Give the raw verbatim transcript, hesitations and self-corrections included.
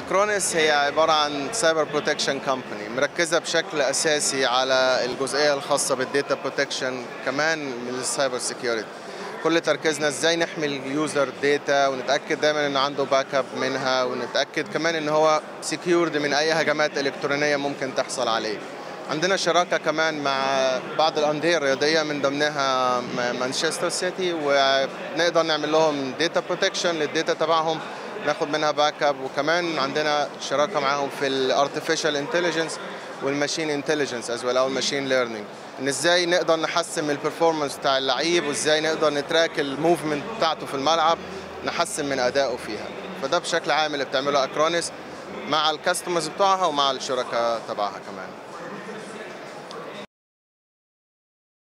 أكرونس هي عبارة عن سايبر بروتكشن كومباني مركزة بشكل أساسي على الجزئية الخاصة بالديتا بروتكشن كمان من السايبر سيكيورتي. كل تركيزنا ازاي نحمي اليوزر داتا ونتأكد دايما ان عنده باك اب منها، ونتأكد كمان ان هو سيكيورد من اي هجمات الكترونية ممكن تحصل عليه. عندنا شراكة كمان مع بعض الأندية الرياضية من ضمنها مانشستر سيتي، ونقدر نعمل لهم داتا بروتكشن للداتا تبعهم، ناخد منها باك اب. وكمان عندنا شراكة معاهم في الارتفيشال انتليجنس والماشين انتليجنس از ويل او الماشين ليرنينج، ان ازاي نقدر نحسن من البرفورمانس بتاع اللعيب، وازاي نقدر نتراك الموفمنت بتاعته في الملعب، نحسن من ادائه فيها. فده بشكل عام اللي بتعمله اكرونس مع الكاستمرز بتوعها ومع الشركاء تبعها كمان.